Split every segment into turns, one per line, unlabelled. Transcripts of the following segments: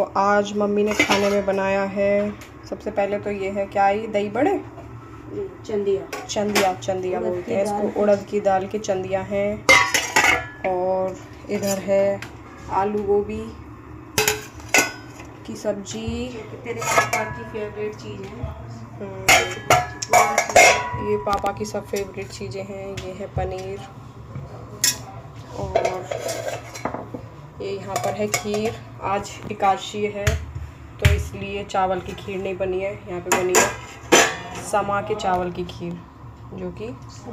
आज मम्मी ने खाने में बनाया है, सबसे पहले तो ये है क्या, ये दही बड़े, चंदिया बोलते हैं इसको, उड़द की दाल के चंदिया हैं। और इधर है आलू गोभी की सब्जी,
तेरे पापा की फेवरेट चीज़ है।
ये पापा की सब फेवरेट चीज़ें हैं। ये है पनीर, और ये यहाँ पर है खीर। आज एकादशी है तो इसलिए चावल की खीर नहीं बनी है, यहाँ पे बनी है समा के चावल की खीर, जो कि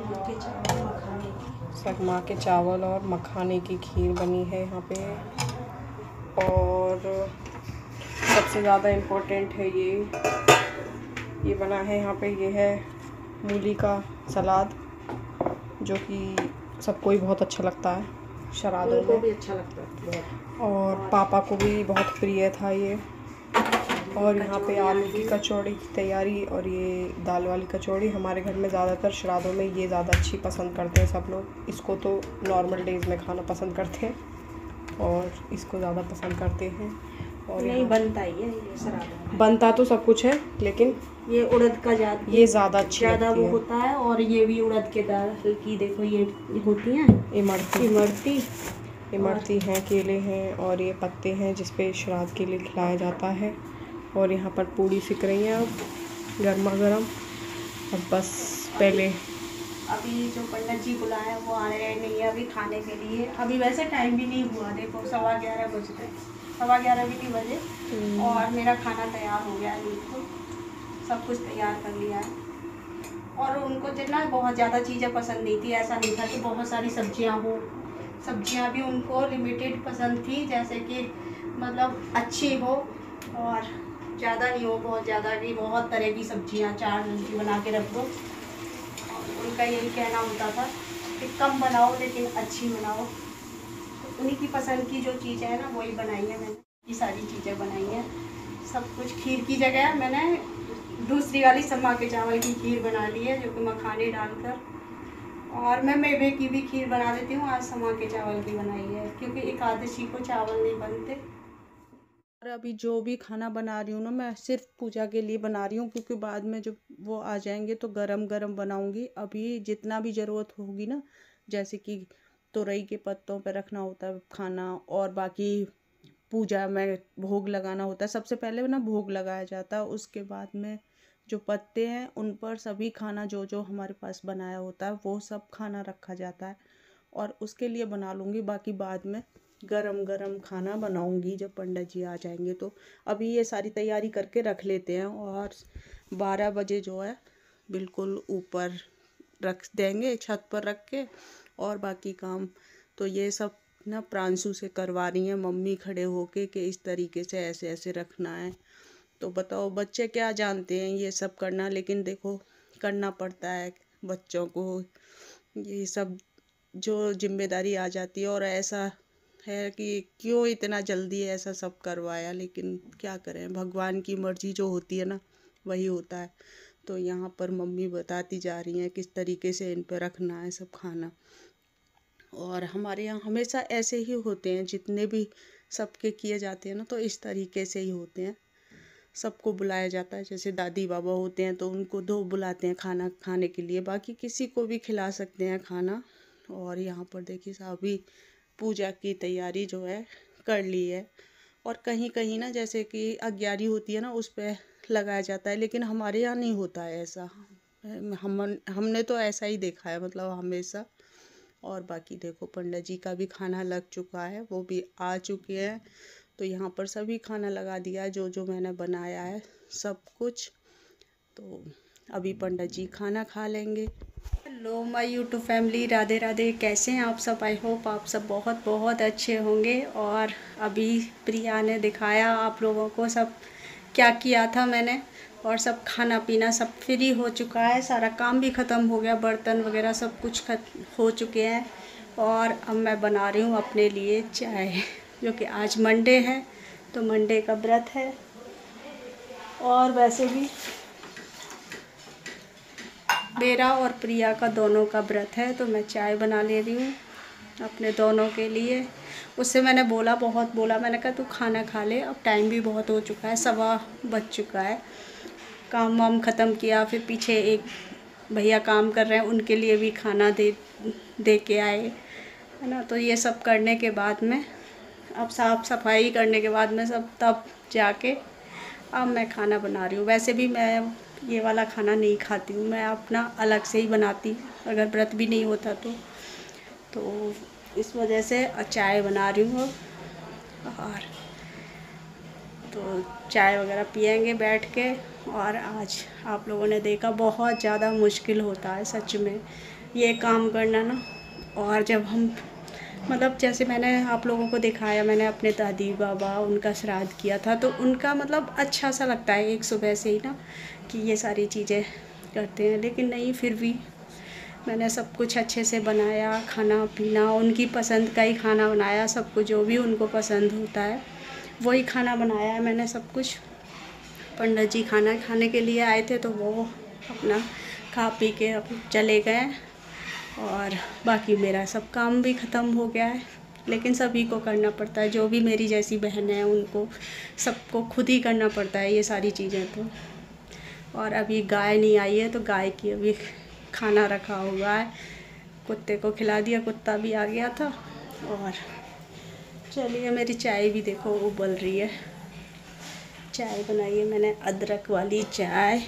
समा के चावल और मखाने की खीर बनी है यहाँ पे। और सबसे ज़्यादा इम्पोर्टेंट है ये बना है यहाँ पे, ये है मूली का सलाद, जो कि सबको ही बहुत अच्छा लगता है, शरादों में
भी अच्छा लगता है बहुत।
और पापा को भी बहुत प्रिय था ये। और यहाँ पे आलू की कचौड़ी की तैयारी, और ये दाल वाली कचौड़ी हमारे घर में ज़्यादातर श्राद्धों में ये ज़्यादा अच्छी पसंद करते हैं सब लोग। इसको तो नॉर्मल डेज़ में खाना पसंद करते हैं और इसको ज़्यादा पसंद करते हैं। और
नहीं बनता ही है ये श्राद्ध,
बनता तो सब कुछ है, लेकिन
ये उड़द का
ये ज़्यादा अच्छी
ज़्यादा वो होता है। और ये भी उड़द के दाल की, देखो ये होती हैं इमरती हैं, केले हैं, और ये पत्ते हैं जिसपे श्राद्ध के लिए खिलाया जाता है। और यहाँ पर पूड़ी सिक रही हैं अब गर्मा गर्म। अब बस पहले अभी जो पंडित जी बुलाए वो आ रहे नहीं है अभी खाने के लिए। अभी वैसे टाइम भी नहीं हुआ, देखो 11:15 बज गए, 11:15 भी नहीं बजे। और मेरा खाना तैयार हो गया है, बिल्कुल सब कुछ तैयार कर लिया है। और उनको जितना बहुत ज़्यादा चीज़ें पसंद नहीं थी, ऐसा नहीं था कि बहुत सारी सब्जियां हो, सब्जियां भी उनको लिमिटेड पसंद थी, जैसे कि मतलब अच्छी हो और ज़्यादा नहीं हो, बहुत ज़्यादा भी, बहुत तरह की सब्जियां 4 दिन की बना के रख दो। उनका यही कहना होता था कि कम बनाओ लेकिन अच्छी बनाओ। तो उन्हीं की पसंद की जो चीज़ें हैं ना वही बनाई है मैंने, ये सारी चीज़ें बनाई हैं सब कुछ। खीर की जगह मैंने दूसरी वाली समा के चावल की खीर बना ली है, जो कि मखाने डालकर। और मैं मेवे की भी खीर बना देती हूँ, आज समा के चावल की बनाई है क्योंकि एकादशी को चावल नहीं बनते।
और अभी जो भी खाना बना रही हूँ ना, मैं सिर्फ पूजा के लिए बना रही हूँ, क्योंकि बाद में जब वो आ जाएंगे तो गरम गरम बनाऊंगी। अभी जितना भी ज़रूरत होगी ना, जैसे कि तुरई के पत्तों पे रखना होता है खाना, और बाकी पूजा में भोग लगाना होता है। सबसे पहले ना भोग लगाया जाता है, उसके बाद में जो पत्ते हैं उन पर सभी खाना जो जो हमारे पास बनाया होता है वो सब खाना रखा जाता है। और उसके लिए बना लूँगी, बाकी बाद में गरम गरम खाना बनाऊंगी जब पंडित जी आ जाएंगे। तो अभी ये सारी तैयारी करके रख लेते हैं, और 12 बजे जो है बिल्कुल ऊपर रख देंगे, छत पर रख के। और बाकी काम तो ये सब ना प्रांशु से करवा रही हैं मम्मी खड़े होके कि इस तरीके से ऐसे ऐसे रखना है। तो बताओ बच्चे क्या जानते हैं ये सब करना, लेकिन देखो करना पड़ता है बच्चों को, ये सब जो जिम्मेदारी आ जाती है। और ऐसा है कि क्यों इतना जल्दी ऐसा सब करवाया, लेकिन क्या करें, भगवान की मर्जी जो होती है ना वही होता है। तो यहाँ पर मम्मी बताती जा रही हैं किस तरीके से इन पर रखना है सब खाना। और हमारे यहाँ हमेशा ऐसे ही होते हैं, जितने भी सबके किए जाते हैं ना तो इस तरीके से ही होते हैं। सबको बुलाया जाता है, जैसे दादी बाबा होते हैं तो उनको 2 बुलाते हैं खाना खाने के लिए, बाकी किसी को भी खिला सकते हैं खाना। और यहाँ पर देखिए अभी पूजा की तैयारी जो है कर ली है। और कहीं कहीं ना जैसे कि अग्यारी होती है ना उस पर लगाया जाता है, लेकिन हमारे यहाँ नहीं होता है ऐसा। हमने तो ऐसा ही देखा है, मतलब हमेशा। और बाकी देखो पंडित जी का भी खाना लग चुका है, वो भी आ चुके हैं। तो यहाँ पर सभी खाना लगा दिया है, जो जो मैंने बनाया है सब कुछ। तो अभी पंडित जी खाना खा लेंगे।
Hello my YouTube family, Radhe Radhe. कैसे हैं आप सब? आई होप आप सब बहुत बहुत अच्छे होंगे। और अभी प्रिया ने दिखाया आप लोगों को सब क्या किया था मैंने, और सब खाना पीना सब फ्री हो चुका है, सारा काम भी ख़त्म हो गया, बर्तन वगैरह सब कुछ हो चुके हैं। और अब मैं बना रही हूँ अपने लिए चाय, जो कि आज मंडे है तो मंडे का व्रत है। और वैसे भी मेरा और प्रिया का दोनों का व्रत है, तो मैं चाय बना ले रही हूँ।
अपने दोनों के लिए। उससे मैंने बोला, बहुत बोला, मैंने कहा तू खाना खा ले, अब टाइम भी बहुत हो चुका है, 1:15 बज चुका है। काम वाम ख़त्म किया, फिर पीछे एक भैया काम कर रहे हैं, उनके लिए भी खाना दे के आए, है ना। तो ये सब करने के बाद में, अब साफ़ सफाई करने के बाद में सब, तब जाके अब मैं खाना बना रही हूँ। वैसे भी मैं ये वाला खाना नहीं खाती हूँ, मैं अपना अलग से ही बनाती, अगर व्रत भी नहीं होता तो इस वजह से चाय बना रही हूँ। और तो चाय वगैरह पिएंगे बैठ के। और आज आप लोगों ने देखा बहुत ज़्यादा मुश्किल होता है सच में ये काम करना ना। और जब हम मतलब जैसे मैंने आप लोगों को दिखाया, मैंने अपने दादी बाबा उनका श्राद्ध किया था, तो उनका मतलब अच्छा सा लगता है एक सुबह से ही ना कि ये सारी चीज़ें करते हैं। लेकिन नहीं, फिर भी मैंने सब कुछ अच्छे से बनाया, खाना पीना उनकी पसंद का ही खाना बनाया, सब कुछ जो भी उनको पसंद होता है वही खाना बनाया है मैंने सब कुछ। पंडित जी खाना खाने के लिए आए थे तो वो अपना खा पी के चले गए, और बाकी मेरा सब काम भी ख़त्म हो गया है। लेकिन सभी को करना पड़ता है, जो भी मेरी जैसी बहन है उनको सबको खुद ही करना पड़ता है ये सारी चीज़ें तो। और अभी गाय नहीं आई है तो गाय की अभी खाना रखा हुआ है, कुत्ते को खिला दिया, कुत्ता भी आ गया था। और चलिए, मेरी चाय भी देखो उबल रही है। चाय बनाई है मैंने, अदरक वाली चाय।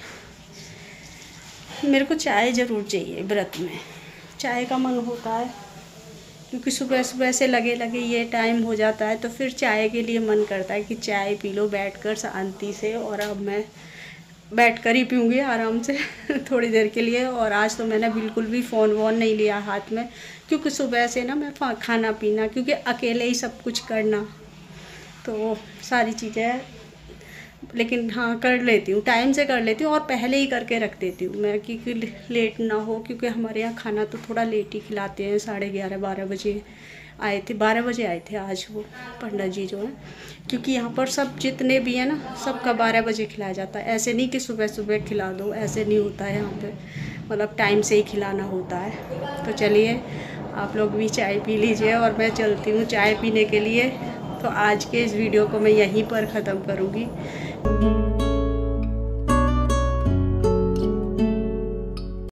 मेरे को चाय ज़रूर चाहिए व्रत में, चाय का मन होता है, क्योंकि सुबह सुबह से लगे ये टाइम हो जाता है तो फिर चाय के लिए मन करता है कि चाय पी लो बैठकर शांति से। और अब मैं बैठकर ही पीऊँगी आराम से थोड़ी देर के लिए। और आज तो मैंने बिल्कुल भी फ़ोन वोन नहीं लिया हाथ में, क्योंकि सुबह से ना मैं खाना पीना, क्योंकि अकेले ही सब कुछ करना तो सारी चीज़ें। लेकिन हाँ, कर लेती हूँ, टाइम से कर लेती हूँ और पहले ही करके रख देती हूँ मैं, क्योंकि लेट ना हो। क्योंकि हमारे यहाँ खाना तो थोड़ा लेट ही खिलाते हैं, 11:30-12 बजे आए थे, 12 बजे आए थे आज वो पंडित जी जो हैं। क्योंकि यहाँ पर सब जितने भी हैं ना, सबका 12 बजे खिलाया जाता है। ऐसे नहीं कि सुबह सुबह खिला दो, ऐसे नहीं होता है यहाँ पे, मतलब टाइम से ही खिलाना होता है। तो चलिए, आप लोग भी चाय पी लीजिए और मैं चलती हूँ चाय पीने के लिए। तो आज के इस वीडियो को मैं यहीं पर ख़त्म करूँगी।